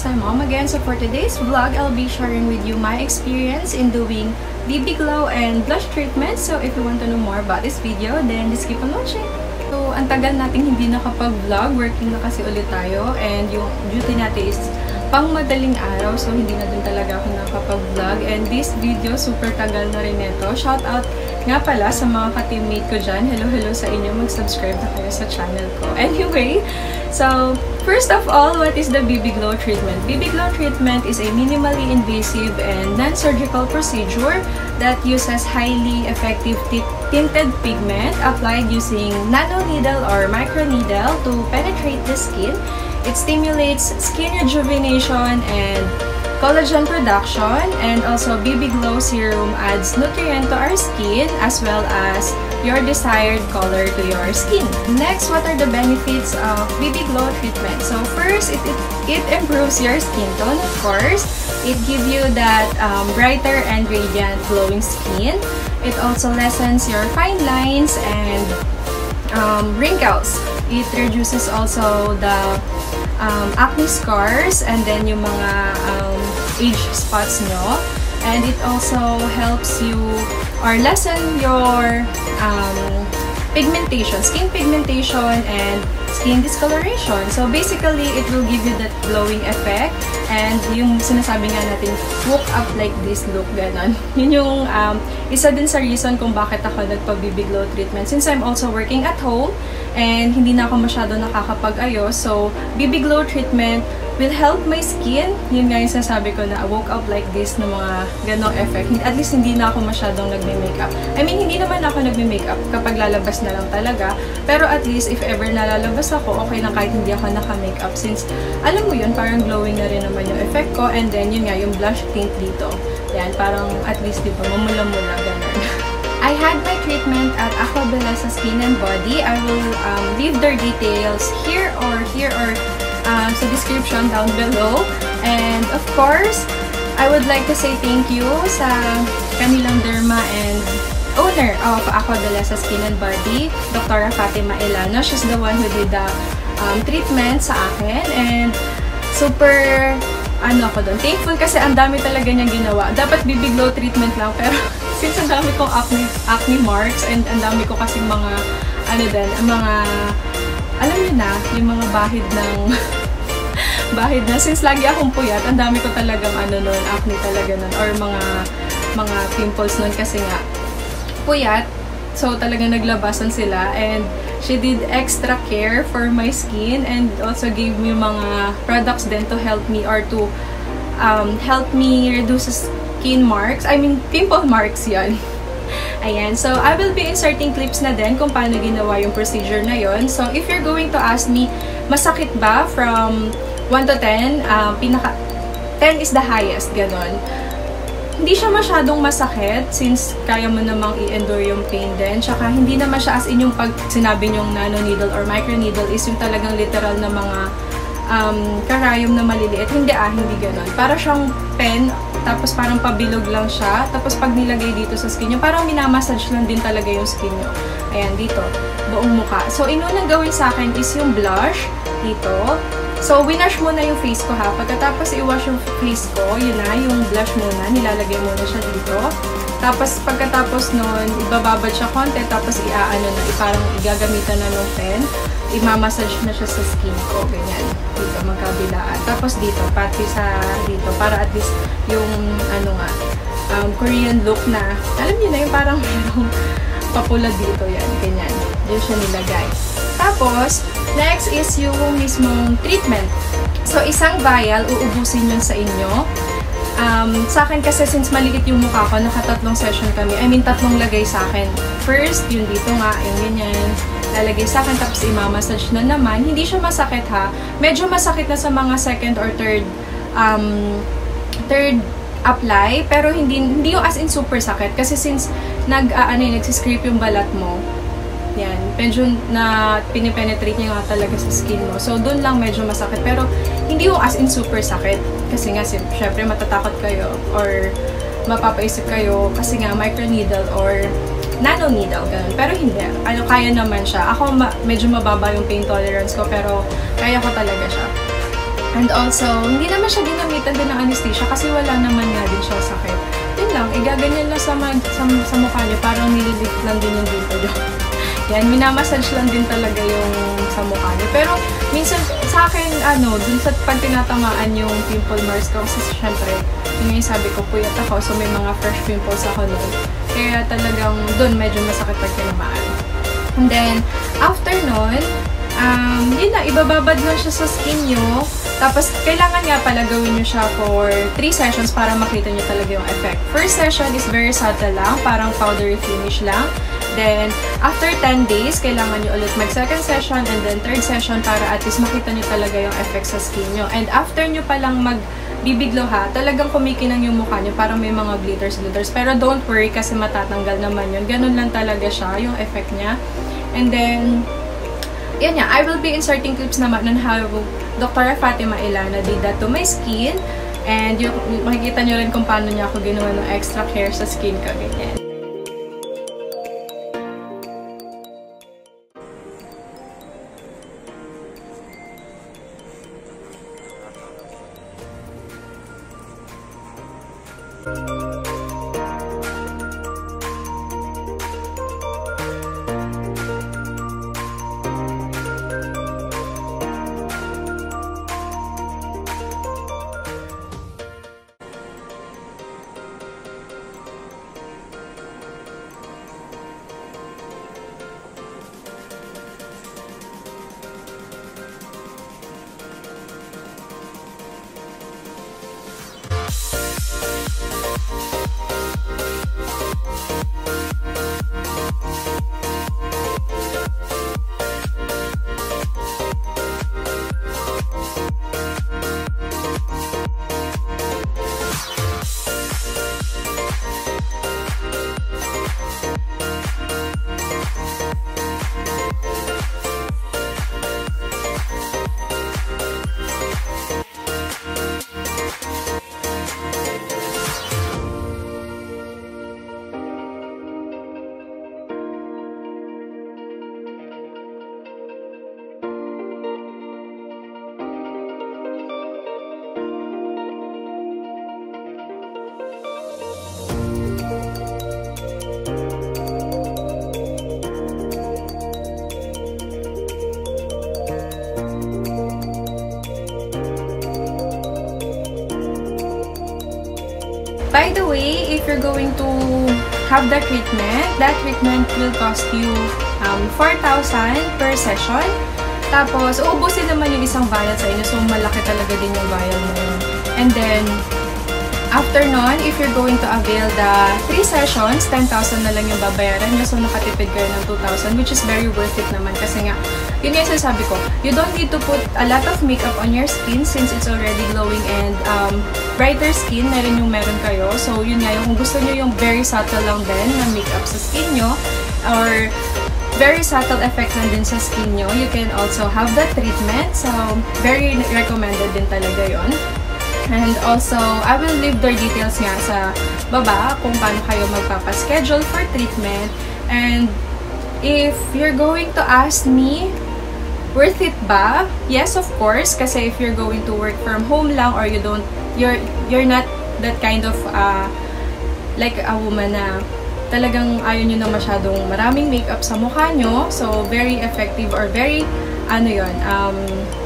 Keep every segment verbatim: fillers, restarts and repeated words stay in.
time mom again. So for today's vlog, I'll be sharing with you my experience in doing B B glow and blush treatment. So if you want to know more about this video, then just keep on watching. So ang tagal nating hindi nakapag-vlog, working na kasi ulit tayo, and yung duty natin is pang madaling araw, so hindi na din talaga ako nakapag-vlog. And this video, super tagal na rin ito. Shout out nga pala sa mga ka-teammate ko dyan. Hello, hello sa inyo. Mag-subscribe na kayo sa channel ko. Anyway, so first of all, what is the B B glow treatment? B B glow treatment is a minimally invasive and non-surgical procedure that uses highly effective tinted pigment applied using nanoneedle or microneedle to penetrate the skin. It stimulates skin rejuvenation and collagen production, and also B B glow serum adds nutrient to our skin as well as your desired color to your skin. Next, what are the benefits of B B glow treatment? So first, it, it, it improves your skin tone, of course. It gives you that um, brighter and radiant glowing skin. It also lessens your fine lines and um, wrinkles. It reduces also the um, acne scars and then yung mga um, age spots nyo. And it also helps you or lessen your um, pigmentation, skin pigmentation and skin discoloration. So basically, it will give you that glowing effect and yung sinasabi nga natin, woke up like this look, ganon. Yun yung um, isa din sa reason kung bakit ako nagpa-B B glow treatment. Since I'm also working at home and hindi na ako masyado nakakapag-ayos, so B B glow treatment will help my skin. Yun nga yung sinasabi ko na woke up like this na mga ganong effect. At least hindi na ako masyadong nagme-makeup. I mean, hindi naman ako nagme-makeup kapag lalabas na lang talaga. Pero at least if ever nalalabas ako, okay na kahit hindi ako naka-makeup. Since, alam mo yun, parang glowing na rin naman yung effect ko. And then, yun nga, yung blush tint dito. Yan, parang at least, di ba, mamula-mula, ganon. I had my treatment at Aqua Belleza Skin and Body. I will um, leave their details here or here or Um, sa description down below. And of course, I would like to say thank you sa kanilang derma and owner of Aqua Belleza Skin and Body, Doctor Fatima Elano. She's the one who did the um, treatment sa akin. And super, ano ako doon, thankful kasi ang dami talaga niyang ginawa. Dapat B B glow treatment lang, pero since ang dami kong acne, acne marks and ang dami ko kasi mga, ano din, mga alam niyo na, yung mga bahid ng bahid na. Since lagi akong puyat, ang dami ko talagang ano nun, acne talaga nun, or mga mga pimples nun kasi nga puyat. So talagang naglabasan sila, and she did extra care for my skin and also gave me mga products din to help me or to um, help me reduce skin marks. I mean, pimple marks yan. Ayan, so I will be inserting clips na din kung paano ginawa yung procedure na yon. So if you're going to ask me, masakit ba from one to ten? Um, pinaka ten is the highest, ganon. Hindi siya masyadong masakit since kaya mo namang i-endure yung pain din. Tsaka hindi naman siya as in yung pag sinabi nyong nanoneedle or microneedle is yung talagang literal na mga um, karayom na maliliit. Hindi ah, hindi ganon. Para siyang pen, tapos parang pabilog lang siya. Tapos pag nilagay dito sa skin nyo, parang minamassage lang din talaga yung skin nyo. Ayan, dito. Buong mukha. So, inunang gawin sa akin is yung blush. Dito. So, winash muna yung face ko ha. Pagkatapos i-wash yung face ko, yun na, yung blush muna. Nilalagay muna siya dito. Tapos, pagkatapos nun, ibababad siya konti. Tapos, iaano na, parang igagamitan na ng pen. Imamassage na siya sa skin ko. Ganyan. Dito, magkabilaan. Tapos dito, pati sa dito. Para at least yung, ano nga, um, Korean look na, alam niyo na yung parang merong papula dito. Yan. Ganyan. Diyan siya nilagay. Tapos, next is yung mismong treatment. So, isang vial, uubusin yun sa inyo. Um, sa akin kasi, since maliit yung mukha ko, nakatatlong session kami. I mean, tatlong lagay sa akin. First, yun dito nga, yung ganyan. Lalagay sa akin, tapos imamassage na naman. Hindi siya masakit ha. Medyo masakit na sa mga second or third um, third apply, pero hindi hindi yung as in super sakit. Kasi since nag, uh, ano yun, nagsiscrape yung balat mo, yan, medyo na pinipenetrate niya nga talaga sa skin mo. So, doon lang medyo masakit. Pero, hindi yung as in super sakit. Kasi nga, syempre, matatakot kayo or mapapaisip kayo kasi nga microneedle or nanoneedle, ganun. Pero hindi. Ano, kaya naman siya. Ako, ma medyo mababa yung pain tolerance ko, pero kaya ko talaga siya. And also, hindi naman siya ginamitan din ng anesthesia kasi wala naman nga din siya sakit. Yun lang, igaganyan lang sa, sa, sa mukha niyo, parang nililift lang din yung dito. Yan, minamassage lang din talaga yung sa mukha niyo. Pero, minsan, sa akin, ano, dun sa pag tinatamaan yung pimple marks ko, kasi syempre, yun yung sabi ko, puyat ako, so may mga fresh pimples ako nun. Kaya talagang dun medyo masakit pag tinamaan. And then, after nun, um, yun na, ibababad lang siya sa skin nyo. Tapos, kailangan nga pala gawin nyo siya for three sessions para makita nyo talaga yung effect. First session is very subtle lang, parang powdery finish lang. Then, after ten days, kailangan nyo ulit mag-second session and then third session para at least makita nyo talaga yung effect sa skin nyo. And after nyo palang magbibiglo ha, talagang kumikinang yung mukha nyo, parang may mga glitters-glitters. Pero don't worry kasi matatanggal naman yun. Ganun lang talaga siya, yung effect niya. And then, yan nga, I will be inserting clips naman on how Doctor Fatima Ilana did that to my skin. And yung, makikita nyo rin kung paano niya ako ginawa ng extra care sa skin ko, ganyan. By the way, if you're going to have that treatment, that treatment will cost you um, four thousand per session. Tapos, uubusin naman yung isang vial sa inyo. So, malaki talaga din yung vial mo yun. And then, after nun, if you're going to avail the three sessions, ten thousand na lang yung babayaran nyo. So, nakatipid kayo ng two thousand, which is very worth it naman. Kasi nga, yun yung sasabi ko, you don't need to put a lot of makeup on your skin since it's already glowing and um, brighter skin na rin yung meron kayo. So, yun nga, yung kung gusto nyo yung very subtle lang din na makeup sa skin nyo, or very subtle effect lang din sa skin nyo, you can also have that treatment. So, very recommended din talaga yon. And also, I will leave their details nga sa baba kung paano kayo magpapaschedule for treatment. And if you're going to ask me, worth it ba? Yes, of course. Kasi if you're going to work from home lang or you don't, you're, you're not that kind of, uh, like a woman na talagang ayaw nyo na masyadong maraming makeup sa mukha nyo. So, very effective or very, ano yun, um,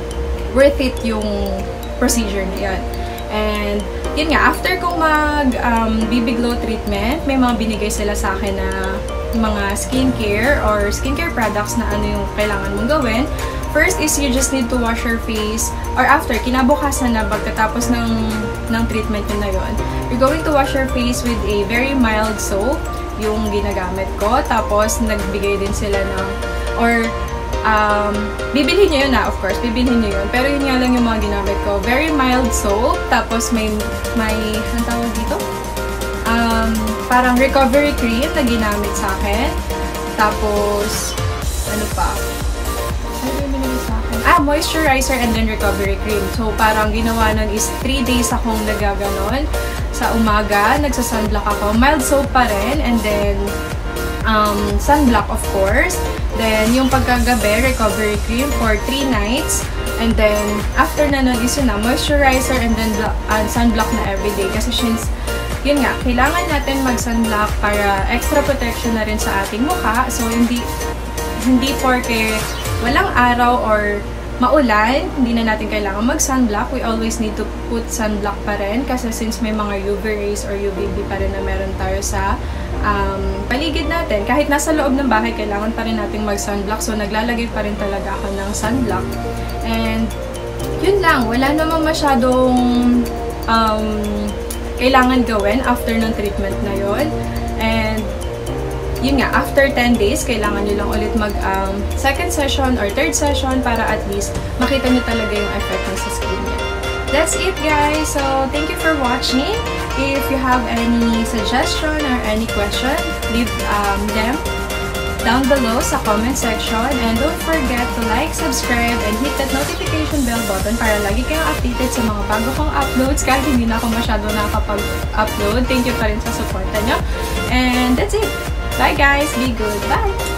worth it yung procedure na yun. And, yun nga, after kong mag um, B B Glow treatment, may mga binigay sila sa akin na mga skincare or skincare products na ano yung kailangan mong gawin. First is you just need to wash your face, or after, kinabukasan na pagkatapos ng, ng treatment yun na yun, you're going to wash your face with a very mild soap, yung ginagamit ko. Tapos, nagbigay din sila ng, or, um, bibilhin nyo yun na, of course, bibilhin nyo yun. Pero yun nga lang yung mga ginamit ko. Very mild soap, tapos may, may, ang tawag dito? Um, parang recovery cream na ginamit sa akin. Tapos, ano pa? Ano yung binili sa akin? Ah, moisturizer and then recovery cream. So, parang ginawa nun is three days akong nagaganon. Sa umaga, nagsa-sunblock ako. Mild soap pa rin. And then, um, sunblock of course. Then, yung pagkagabi, recovery cream for three nights. And then, after na nun is yun na, moisturizer and then uh, sunblock na everyday. Kasi since, yun nga, kailangan natin mag-sunblock para extra protection na rin sa ating mukha. So, hindi, hindi porke walang araw or maulan, hindi na natin kailangan mag-sunblock. We always need to put sunblock pa rin kasi since may mga U V rays or U V B pa rin na meron tayo sa um, paligid natin. Kahit nasa loob ng bahay, kailangan pa rin natin mag-sunblock. So, naglalagay pa rin talaga ako ng sunblock. And, yun lang. Wala namang masyadong um, kailangan gawin after ng treatment na yun. And, yun nga, after ten days, kailangan nyo lang ulit mag um, second session or third session para at least makita nyo talaga yung effect ng sa skin niya. That's it, guys! So, thank you for watching. If you have any suggestion or any question, leave um, them down below sa comment section. And don't forget to like, subscribe, and hit that notification bell button para lagi kayong updated sa mga bago kong uploads kahit hindi na ako masyado nakakapag-upload. Thank you pa rin sa supporta nyo. And that's it! Bye guys! Be good! Bye!